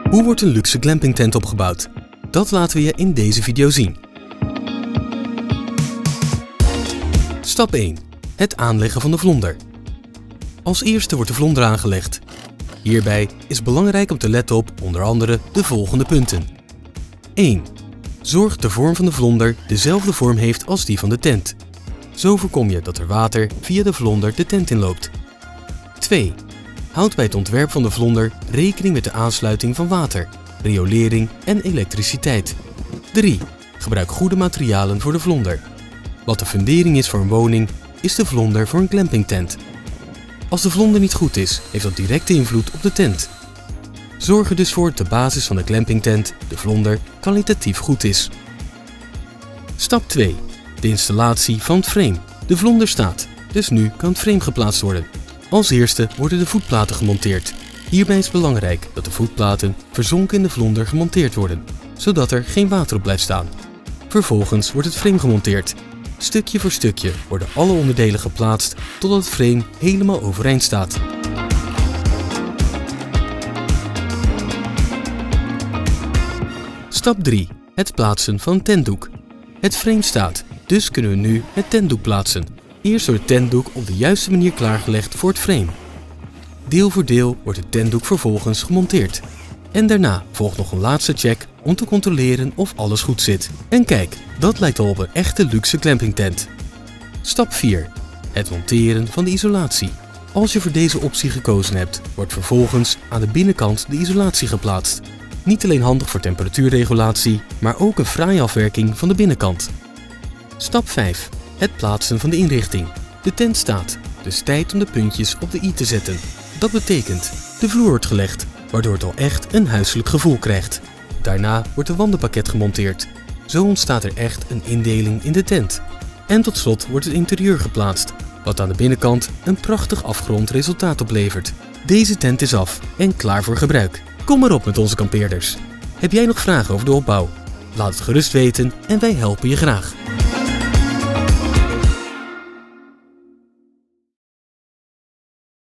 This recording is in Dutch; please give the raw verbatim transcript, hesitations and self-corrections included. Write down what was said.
Hoe wordt een luxe glampingtent opgebouwd? Dat laten we je in deze video zien. Stap één. Het aanleggen van de vlonder. Als eerste wordt de vlonder aangelegd. Hierbij is belangrijk om te letten op onder andere de volgende punten. één. Zorg dat de vorm van de vlonder dezelfde vorm heeft als die van de tent. Zo voorkom je dat er water via de vlonder de tent inloopt. twee. Houd bij het ontwerp van de vlonder rekening met de aansluiting van water, riolering en elektriciteit. drie. Gebruik goede materialen voor de vlonder. Wat de fundering is voor een woning, is de vlonder voor een glampingtent. Als de vlonder niet goed is, heeft dat directe invloed op de tent. Zorg er dus voor dat de basis van de glampingtent, de vlonder, kwalitatief goed is. Stap twee. De installatie van het frame. De vlonder staat, dus nu kan het frame geplaatst worden. Als eerste worden de voetplaten gemonteerd. Hierbij is het belangrijk dat de voetplaten verzonken in de vlonder gemonteerd worden, zodat er geen water op blijft staan. Vervolgens wordt het frame gemonteerd. Stukje voor stukje worden alle onderdelen geplaatst totdat het frame helemaal overeind staat. Stap drie. Het plaatsen van een tentdoek. Het frame staat, dus kunnen we nu het tentdoek plaatsen. Eerst wordt het tentdoek op de juiste manier klaargelegd voor het frame. Deel voor deel wordt het tentdoek vervolgens gemonteerd. En daarna volgt nog een laatste check om te controleren of alles goed zit. En kijk, dat lijkt al op een echte luxe glampingtent. Stap vier. Het monteren van de isolatie. Als je voor deze optie gekozen hebt, wordt vervolgens aan de binnenkant de isolatie geplaatst. Niet alleen handig voor temperatuurregulatie, maar ook een fraaie afwerking van de binnenkant. Stap vijf. Het plaatsen van de inrichting. De tent staat, dus tijd om de puntjes op de i te zetten. Dat betekent, de vloer wordt gelegd, waardoor het al echt een huiselijk gevoel krijgt. Daarna wordt de wandenpakket gemonteerd. Zo ontstaat er echt een indeling in de tent. En tot slot wordt het interieur geplaatst, wat aan de binnenkant een prachtig afgerond resultaat oplevert. Deze tent is af en klaar voor gebruik. Kom maar op met onze kampeerders. Heb jij nog vragen over de opbouw? Laat het gerust weten en wij helpen je graag.